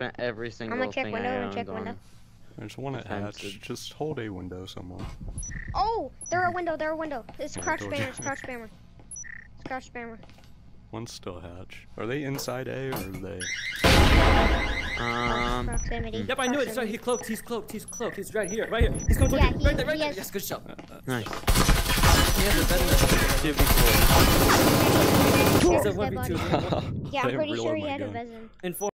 spent every single I'm gonna check thing window I and owned check on window. There's one at hatch. Just hold a window somewhere. Oh, they're a window. They're a window. It's I crouch told spammer. you. It's crouch spammer. It's crouch spammer. One's still hatch. Are they inside A or are they? Proximity. Yep, I knew it. Sorry, he's cloaked. He's cloaked. He's cloaked. He's right here. Right here. He's coming Yeah, toward you. Right there. Right he there. has- Yes, good shot. Nice. He has a better Two before. He's a Dead 1v2. body. Yeah, I'm I pretty sure reload he my had a gun. Vezin. In 4.